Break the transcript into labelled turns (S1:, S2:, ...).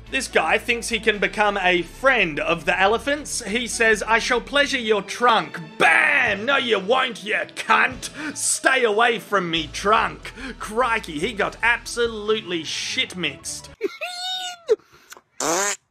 S1: This guy thinks he can become a friend of the elephants. He says, I shall pleasure your trunk. Bam! No you won't, you cunt! Stay away from me, trunk. Crikey, he got absolutely shit-mixed.